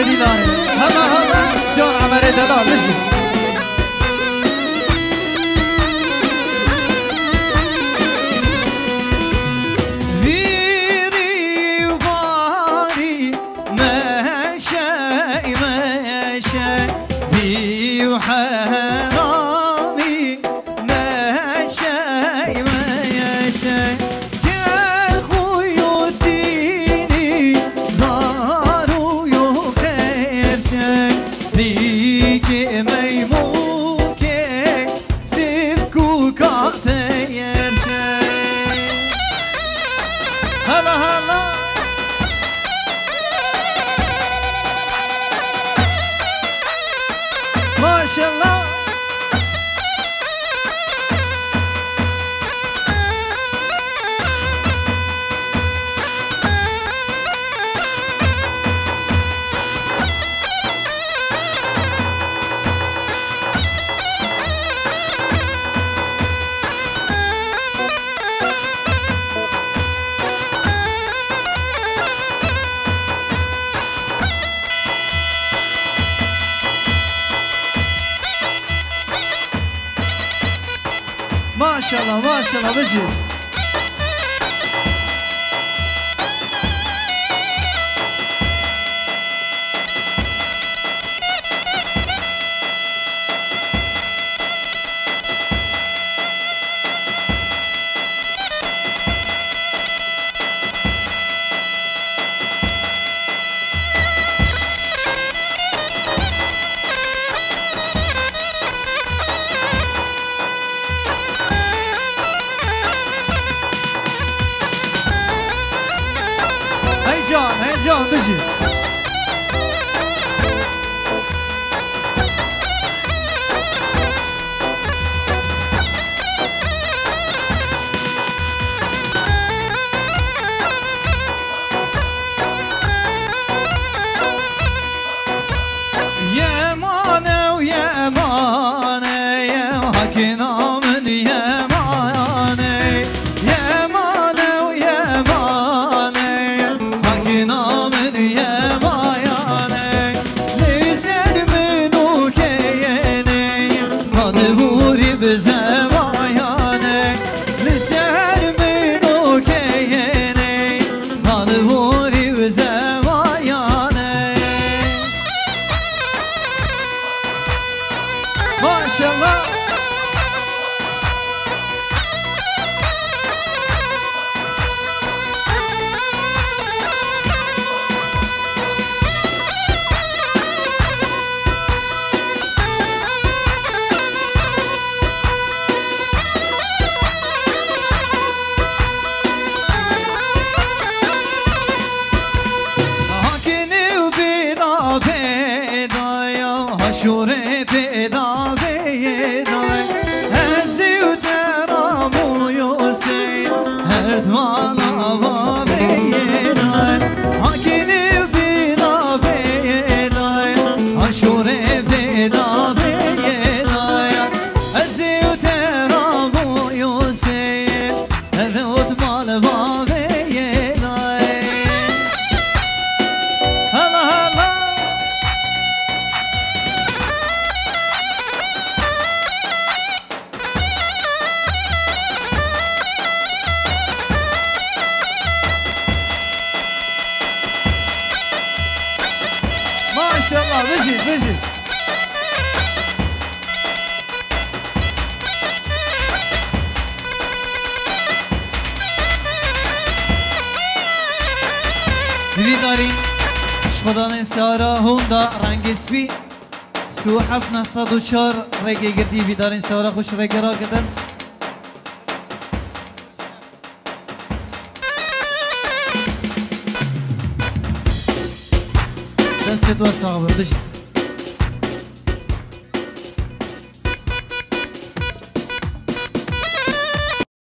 دیداره هلا جان عمره دلا بشی ما شاء الله ما شاء الله بشي جان بشي يا مانا ويا مانا يا حكينا من يا مانا يا مانا ويا مانا حكينا من يا مانا لزر منو كيني مدبوري بزمايانا لزر منو كيني مدبوري بزمايانا ما شاء الله شوره پیدا بیدای هزی و ترامو یوسی هردوان آوا بیدای حکینی بینا بیدای شوره پیدا بیدای هزی و ترامو یوسی هردوان آوا بیدای هلا هلا ما شاء الله بشي بشي دیدی دارین خدا سارا هوندا رنگ سپی سو 794 رگه گردی بیدارین سارا خوش رگه را کدن دستت واسه بشي